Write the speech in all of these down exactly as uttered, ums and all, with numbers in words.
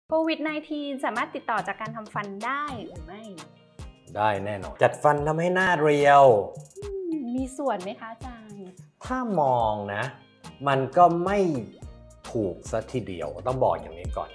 โควิด สิบเก้า สามารถติดต่อจากการทำฟันได้หรือไม่ได้แน่นอนจัดฟันทำให้หน้าเรียวมีส่วนไหมคะอาจารย์ถ้ามองนะมันก็ไม่ถูกซะทีเดียวต้องบอกอย่างนี้ก่อน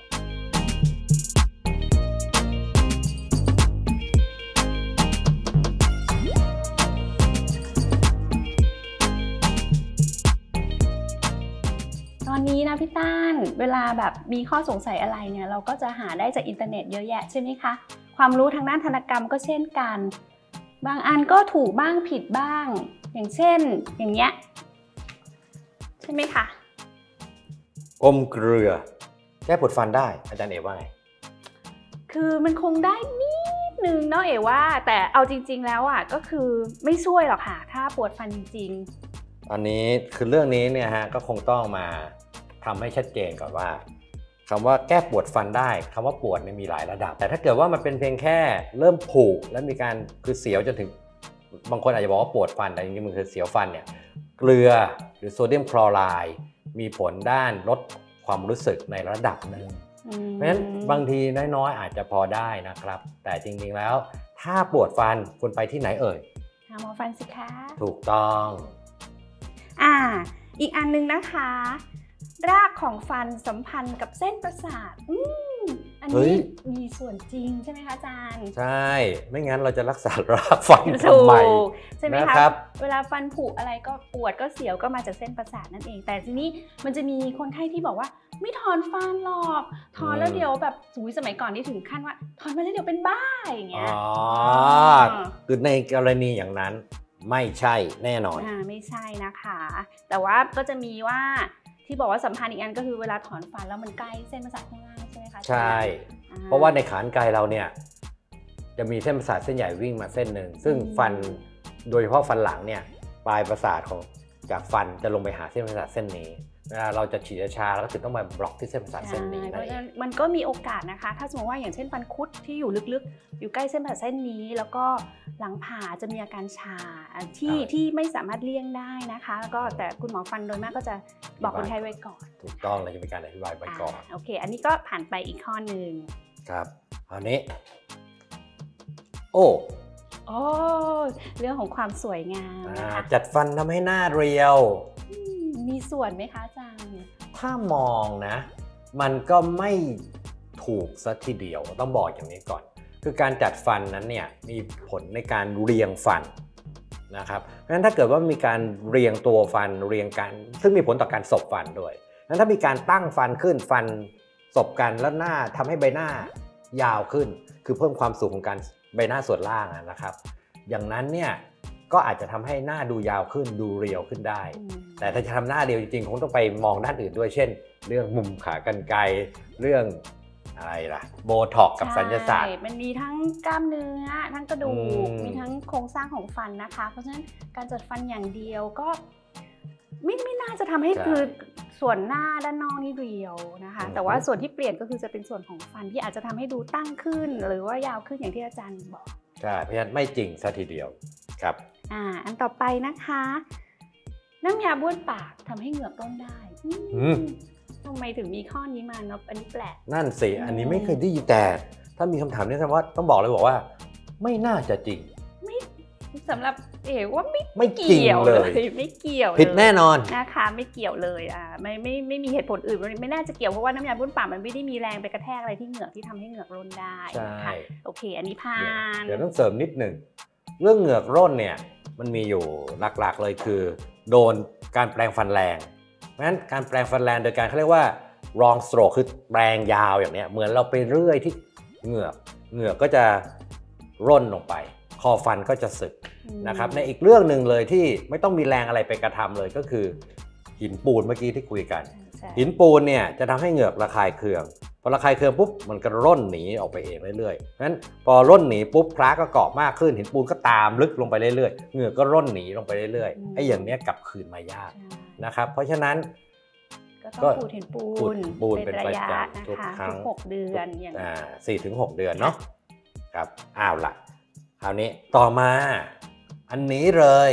ตอนนี้นะพี่ต้านเวลาแบบมีข้อสงสัยอะไรเนี่ยเราก็จะหาได้จากอินเทอร์เน็ตเยอะแยะใช่ไหมคะความรู้ทางด้านธนกรรมก็เช่นกันบางอันก็ถูกบ้างผิดบ้างอย่างเช่นอย่างเงี้ยใช่ไหมคะอมเกลือแก้ปวดฟันได้อาจารย์เอ๋ว่าไงคือมันคงได้นิดนึงเนาะเอ๋ว่าแต่เอาจริงๆแล้วอ่ะก็คือไม่ช่วยหรอกค่ะถ้าปวดฟันจริงๆอันนี้คือเรื่องนี้เนี่ยฮะก็คงต้องมาทำให้ชัดเจนก่อนว่าคำว่าแก้ปวดฟันได้คำว่าปวดมันมีหลายระดับแต่ถ้าเกิดว่ามันเป็นเพียงแค่เริ่มผุแล้วมีการคือเสียวจนถึงบางคนอาจจะบอกว่าปวดฟันแต่จริงๆมันคือเสียวฟันเนี่ยเกลือหรือโซเดียมคลอไรด์มีผลด้านลดความรู้สึกในระดับหนึ่งเพราะฉะนั้นบางทีน้อยๆอาจจะพอได้นะครับแต่จริงๆแล้วถ้าปวดฟันควรไปที่ไหนเอ่ยหาหมอฟันสิคะถูกต้องอ่าอีกอันนึงนะคะรากของฟันสัมพันธ์กับเส้นประสาทอืมอันนี้มีส่วนจริงใช่ไหมคะอาจารย์ใช่ไม่งั้นเราจะรักษารากฟันทำไมใช่ไหมคะเวลาฟันผุอะไรก็ปวดก็เสียวก็มาจากเส้นประสาทนั่นเองแต่ทีนี้มันจะมีคนไข้ที่บอกว่าไม่ถอนฟันหรอกถอนแล้วเดี๋ยวแบบสูงสมัยก่อนนี่ถึงขั้นว่าถอนมาแล้วเดี๋ยวเป็นบ้าอย่างเงี้ยอ๋อคือในกรณีอย่างนั้นไม่ใช่แน่นอนอ่าไม่ใช่นะคะแต่ว่าก็จะมีว่าที่บอกว่าสัมพันธ์อีกอันก็คือเวลาถอนฟันแล้วมันใกล้เส้นประสาทข้างล่างใช่ไหมคะใช่เพราะว่าในขานไกเราเนี่ยจะมีเส้นประสาทเส้นใหญ่วิ่งมาเส้นหนึ่งซึ่งฟันโดยเฉพาะฟันหลังเนี่ยปลายประสาทของจากฟันจะลงไปหาเส้นประสาทเส้นนี้เวลาเราจะฉีดยาชาเราก็ถึงต้องมาบล็อกที่เส้นประสาทเส้นนี้เพราะฉะนั้นมันก็มีโอกาสนะคะถ้าสมมติว่าอย่างเช่นฟันคุดที่อยู่ลึกๆอยู่ใกล้เส้นประสาทเส้นนี้แล้วก็หลังผ่าจะมีอาการชาที่ที่ไม่สามารถเลี่ยงได้นะคะแล้วก็แต่คุณหมอฟันโดยมากก็จะบอกคนไข้ไว้ก่อนถูกต้องเลยจะมีการอธิบายไว้ก่อนโอเคอันนี้ก็ผ่านไปอีกข้อหนึ่งครับอันนี้โอ้โอ้เรื่องของความสวยงามนะคะจัดฟันทำให้หน้าเรียวมีส่วนไหมคะอาจารย์ถ้ามองนะมันก็ไม่ถูกซะทีเดียวต้องบอกอย่างนี้ก่อนคือการจัดฟันนั้นเนี่ยมีผลในการเรียงฟันนะครับเพราะฉะนั้นถ้าเกิดว่ามีการเรียงตัวฟันเรียงกันซึ่งมีผลต่อการสบฟันด้วยนั้นถ้ามีการตั้งฟันขึ้นฟันสบกันแล้วหน้าทำให้ใบหน้ายาวขึ้นคือเพิ่มความสูงของการใบหน้าส่วนล่างนะครับอย่างนั้นเนี่ยก็อาจจะทำให้หน้าดูยาวขึ้นดูเรียวขึ้นได้แต่ถ้าจะทำหน้าเรียวจริงๆคงต้องไปมองด้านอื่นด้วยเช่นเรื่องมุมขากรรไกรเรื่องอะไรล่ะโบท็อกกับสัญญาศาสตร์มันมีทั้งกล้ามเนื้อทั้งกระดูกมีทั้งโครงสร้างของฟันนะคะเพราะฉะนั้นการจัดฟันอย่างเดียวก็ไม่ไม่น่าจะทำให้คือส่วนหน้าด้านนอกนี่เรียวนะคะแต่ว่าส่วนที่เปลี่ยนก็คือจะเป็นส่วนของฟันที่อาจจะทำให้ดูตั้งขึ้นหรือว่ายาวขึ้นอย่างที่อาจารย์บอกใช่เพราะฉะนั้นไม่จริงซะทีเดียวครับอ่าอันต่อไปนะคะน้ำยาบ้วนปากทำให้เหงือกร่นได้ทำไมถึงมีข้อนี้มาเนาะอันนี้แปลกนั่นสิอันนี้ไม่เคยได้ยินแต่ถ้ามีคำถามนี้แสดงว่าต้องบอกเลยบอกว่าไม่น่าจะจริงไม่สำหรับเอ๋ว่าไม่ไม่เกี่ยวเลยไม่เกี่ยวผิดแน่นอนนะคะไม่เกี่ยวเลยอ่าไม่ไม่ไม่มีเหตุผลอื่นไม่น่าจะเกี่ยวเพราะว่าน้ำยาบ้วนปากมันไม่ได้มีแรงไปกระแทกอะไรที่เหงือกที่ทำให้เหงือกร่นได้ใช่โอเคอันนี้ผ่านเดี๋ยวต้องเสริมนิดหนึ่งเรื่องเหงือกร่นเนี่ยมันมีอยู่หลักๆเลยคือโดนการแปรงฟันแรงเพราะฉะนั้นการแปรงฟันแรงโดยการเขาเรียกว่า long stroke คือแปรงยาวอย่างเนี้ยเหมือนเราไปเรื่อยที่เหงือกเหงือกก็จะร่นลงไปคอฟันก็จะสึกนะครับในอีกเรื่องหนึ่งเลยที่ไม่ต้องมีแรงอะไรไปกระทำเลยก็คือหินปูนเมื่อกี้ที่คุยกันหินปูนเนี่ยจะทำให้เหงือกระคายเคืองพอระคายเคืองปุ๊บมันก็ร่นหนีออกไปเองเรื่อยๆเพราะฉะนั้นพอร่นหนีปุ๊บพระก็เกาะมากขึ้นหินปูนก็ตามลึกลงไปเรื่อยๆเหงือกก็ร่นหนีลงไปเรื่อยๆไอ้อย่างเนี้ยกลับคืนมายากนะครับเพราะฉะนั้นก็ต้องขูดหินปูนเป็นระยะนะคะทุกหกเดือนอย่างอ่าสี่ถึงหกเดือนเนาะครับอ้าวล่ะคราวนี้ต่อมาอันนี้เลย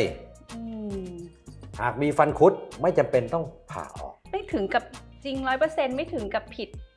หากมีฟันคุดไม่จำเป็นต้องผ่าออกไม่ถึงกับจริง ร้อยเปอร์เซ็นต์ ไม่ถึงกับผิด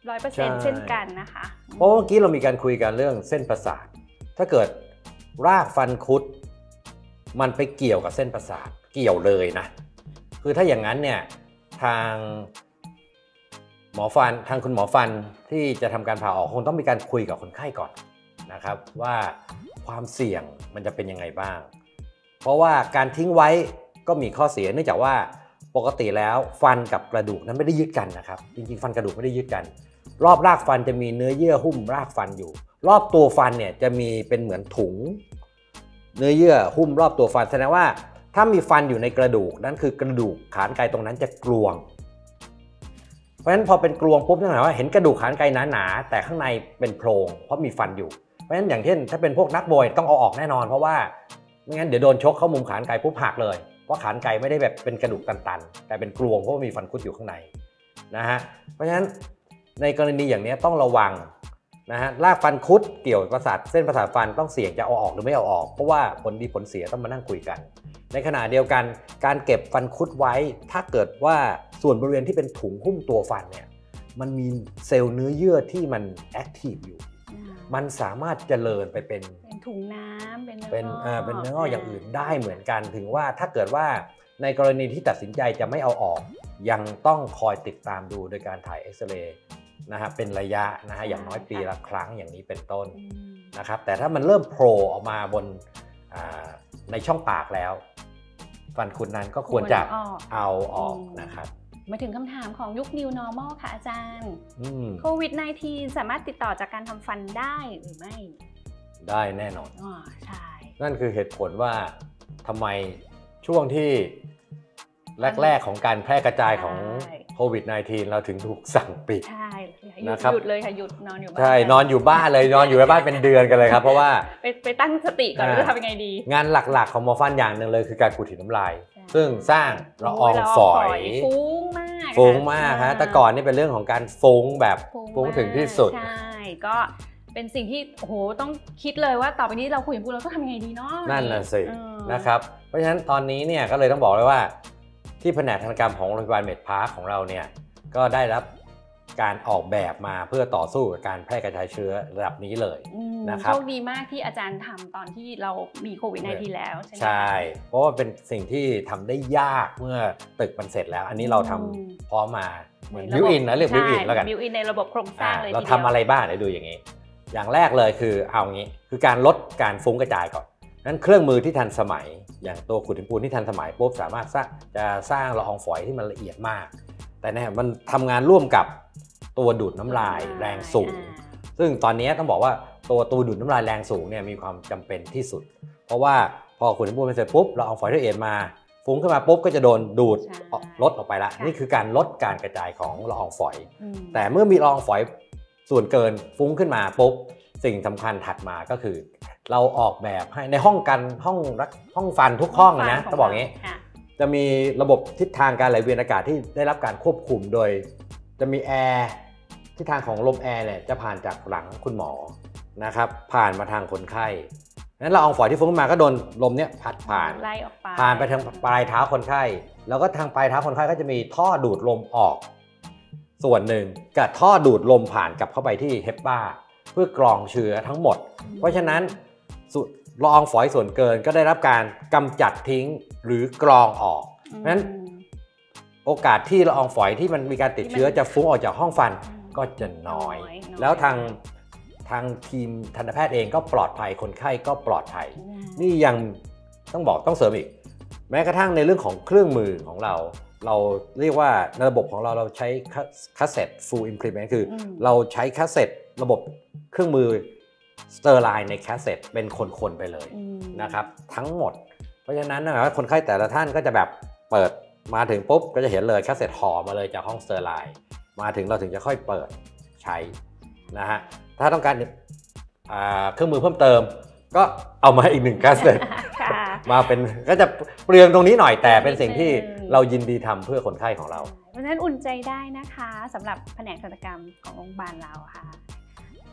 ร้อยเปอร์เซ็นต์เช่นกันนะคะเพราะเมื่อกี้เรามีการคุยกันเรื่องเส้นประสาทถ้าเกิดรากฟันคุดมันไปเกี่ยวกับเส้นประสาทเกี่ยวเลยนะคือถ้าอย่างนั้นเนี่ยทางหมอฟันทางคุณหมอฟันที่จะทำการผ่าออกคงต้องมีการคุยกับคนไข้ก่อนนะครับว่าความเสี่ยงมันจะเป็นยังไงบ้างเพราะว่าการทิ้งไว้ก็มีข้อเสียเนื่องจากว่าปกติแล้วฟันกับกระดูกนั้นไม่ได้ยึดกันนะครับจริงๆฟันกระดูกไม่ได้ยึดกันรอบรากฟันจะมีเนื้อเยื่อหุ้มรากฟันอยู่รอบตัวฟันเนี่ยจะมีเป็นเหมือนถุงเนื้อเยื่อหุ้มรอบตัวฟันแสดงว่าถ้ามีฟันอยู่ในกระดูกนั่นคือกระดูกขานไกตรงนั้นจะกลวงเพราะฉะนั้นพอเป็นกลวงปุ๊บนั่นหมายว่าเห็นกระดูกขานไกหนาๆแต่ข้างในเป็นโพรงเพราะมีฟันอยู่เพราะฉะนั้นอย่างเช่นถ้าเป็นพวกนักมวยต้องเอาออกแน่นอนเพราะว่าไม่งั้นเดี๋ยวโดนชกเข้ามุมขานไกปุ๊บหักเลยเพราะขานไกไม่ได้แบบเป็นกระดูกตันๆแต่เป็นกลวงเพราะว่ามีฟันคุดอยู่ข้างในนะฮะเพราะฉะนั้นในกรณีอย่างนี้ต้องระวังนะฮะรากฟันคุดเกี่ยวกับประสาทเส้นประสาทฟันต้องเสี่ยงจะเอาออกหรือไม่เอาออกเพราะว่าผลดีผลเสียต้องมานั่งคุยกันในขณะเดียวกันการเก็บฟันคุดไว้ถ้าเกิดว่าส่วนบริเวณที่เป็นถุงหุ้มตัวฟันเนี่ยมันมีเซลล์เนื้อเยื่อที่มันแอคทีฟอยู่มันสามารถเจริญไปเป็นเป็นถุงน้ำเป็นเนื้อเป็นเอ่อเป็นเนื้องอกอย่างอื่นได้เหมือนกันถึงว่าถ้าเกิดว่าในกรณีที่ตัดสินใจจะไม่เอาออกยังต้องคอยติดตามดูโดยการถ่ายเอ็กซเรย์นะฮะเป็นระยะนะฮะอย่างน้อยปีละครั้งอย่างนี้เป็นต้นนะครับแต่ถ้ามันเริ่มโผล่ออกมาบนในช่องปากแล้วฟันคุดนั้นก็ควรจะเอาออกนะครับมาถึงคำถามของยุค New Normal ค่ะอาจารย์โควิด สิบเก้า สามารถติดต่อจากการทำฟันได้หรือไม่ได้แน่นอนอ๋อใช่นั่นคือเหตุผลว่าทำไมช่วงที่แรกๆของการแพร่กระจายของโควิด สิบเก้า เราถึงถูกสั่งปิดใช่นะครับหยุดเลยค่ะหยุดนอนอยู่บ้านใช่นอนอยู่บ้านเลยนอนอยู่ในบ้านเป็นเดือนกันเลยครับเพราะว่าไปไปตั้งสติก่อนว่าจะทำยังไงดีงานหลักๆของหมอฟันอย่างหนึ่งเลยคือการขูดหินน้ำลายซึ่งสร้างละอองฝอยฟุ้งมากฟุ้งมากฮะแต่ก่อนนี่เป็นเรื่องของการฟุ้งแบบฟุ้งถึงที่สุดใช่ก็เป็นสิ่งที่โอ้โหต้องคิดเลยว่าต่อไปนี้เราคุยกับพวกเราต้องทำยังไงดีเนาะนั่นแหละสินะครับเพราะฉะนั้นตอนนี้เนี่ยก็เลยต้องบอกเลยว่าที่แผนกทันตกรรมของโรงพยาบาลเมดพาร์คของเราเนี่ยก็ได้รับการออกแบบมาเพื่อต่อสู้กับการแพร่กระจายเชื้อระดับนี้เลยนะครับโชคดีมากที่อาจารย์ทำตอนที่เรามีโควิด สิบเก้า แล้วใช่ไหมใช่เพราะว่าเป็นสิ่งที่ทำได้ยากเมื่อตึกมันเสร็จแล้วอันนี้เราทำพร้อมมาเหมือนบิวอินนะเรียกบิวอินแล้วกันบิวอินในระบบโครงสร้างเลยเราทำอะไรบ้างเดี๋ยวดูอย่างนี้อย่างแรกเลยคือเอางี้คือการลดการฟุ้งกระจายก่อนนั้นเครื่องมือที่ทันสมัยอย่างตัวขูดหินปูนที่ทันสมัยปุ๊บสามารถจะสร้างละอองฝอยที่มันละเอียดมากแต่เนี่ยมันทำงานร่วมกับตัวดูดน้ำลายแรงสูงซึ่งตอนนี้ต้องบอกว่าตัวตัวดูดน้ำลายแรงสูงเนี่ยมีความจำเป็นที่สุดเพราะว่าพอขูดหินปูนไปเสร็จปุ๊บละอองฝอยละเอียดมาฟุ้งขึ้นมาปุ๊บก็จะโดนดูดลดออกไปละนี่คือการลดการกระจายของละอองฝอยแต่เมื่อมีละอองฝอยส่วนเกินฟุ้งขึ้นมาปุ๊บสิ่งสำคัญถัดมาก็คือเราออกแบบให้ในห้องกันห้องรักห้องฟันทุกห้องนะต้องบอกงี้จะมีระบบทิศทางการไหลเวียนอากาศที่ได้รับการควบคุมโดยจะมีแอร์ทิศทางของลมแอร์เนี่ยจะผ่านจากหลังคุณหมอนะครับผ่านมาทางคนไข้นั้นละอองฝอยที่ฟุ้งขึ้นมาก็โดนลมเนี่ยพัดผ่านไล่ออกไปผ่านไปทางปลายเท้าคนไข้แล้วก็ทางปลายเท้าคนไข้ก็จะมีท่อดูดลมออกส่วนหนึ่งกับท่อดูดลมผ่านกลับเข้าไปที่เฮปบ้าเพื่อกรองเชื้อทั้งหมดเพราะฉะนั้นละอองฝอยส่วนเกินก็ได้รับการกำจัดทิ้งหรือกรองออกเพราะฉะนั้นโอกาสที่ละอองฝอยที่มันมีการติดเชื้อจะฟุ้งออกจากห้องฟันก็จะน้อยแล้วทางทางทีมทันตแพทย์เองก็ปลอดภัยคนไข้ก็ปลอดภัยนี่ยังต้องบอกต้องเสริมอีกแม้กระทั่งในเรื่องของเครื่องมือของเราเราเรียกว่าในระบบของเราเราใช้คาสเซ็ต full implement คือเราใช้คาสเซ็ตระบบเครื่องมือสเตอร์ไลน์ในแคสเซ็ตเป็นคนๆไปเลยนะครับทั้งหมดเพราะฉะนั้นนะคนไข้แต่ละท่านก็จะแบบเปิดมาถึงปุ๊บก็จะเห็นเลยแคสเซ็ตห่อมาเลยจากห้องสเตอร์ไลน์มาถึงเราถึงจะค่อยเปิดใช้นะฮะถ้าต้องการเครื่องมือเพิ่มเติมก็เอามาอีกหนึ่งแคสเซ็ตมาเป็นก็จะเปลืองตรงนี้หน่อยแต่เป็นสิ่งที่เรายินดีทำเพื่อคนไข้ของเราเพราะฉะนั้นอุ่นใจได้นะคะสำหรับแผนกทันตกรรมของโรงพยาบาลเราค่ะ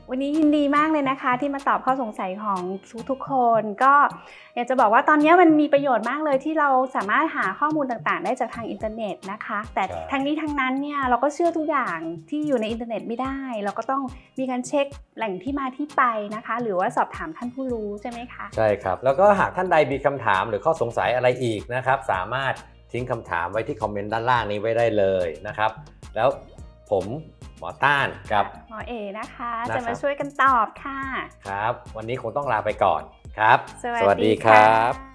วันนี้ยินดีมากเลยนะคะที่มาตอบข้อสงสัยของทุกๆคนก็อยากจะบอกว่าตอนนี้มันมีประโยชน์มากเลยที่เราสามารถหาข้อมูลต่างๆได้จากทางอินเทอร์เน็ตนะคะแต่ทั้งนี้ทั้งนั้นเนี่ยเราก็เชื่อทุกอย่างที่อยู่ในอินเทอร์เน็ตไม่ได้เราก็ต้องมีการเช็คแหล่งที่มาที่ไปนะคะหรือว่าสอบถามท่านผู้รู้ใช่ไหมคะใช่ครับแล้วก็หากท่านใดมีคำถามหรือข้อสงสัยอะไรอีกนะครับสามารถทิ้งคำถามไว้ที่คอมเมนต์ด้านล่างนี้ไว้ได้เลยนะครับแล้วผมหมอต้านกับหมอเอนะคะจะมาช่วยกันตอบค่ะครับวันนี้คงต้องลาไปก่อนครับสวัสดีครับ